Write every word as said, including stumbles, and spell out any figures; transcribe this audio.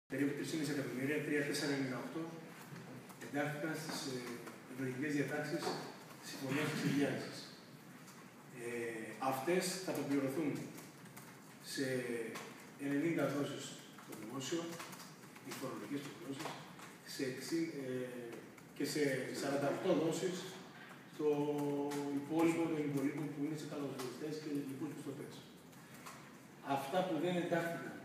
περίπου τρία κόμμα πέντε εκατομμύρια, τρία χιλιάδες τετρακόσια ενενήντα οκτώ, εντάχθηκαν στις εκλογικές διατάξεις συμφωνίας της εξυγίανσης. Ε, αυτές θα αποπληρωθούν σε ενενήντα δόσεις στο δημόσιο, οι φορολογικές προγνώσεις, σε ε, και σε σαράντα οκτώ δόσεις στο υπόλοιπο των υπολείπων που είναι σε καλοσβολιστές και λοιπούς πιστωτές. Αυτά που δεν εντάχθηκαν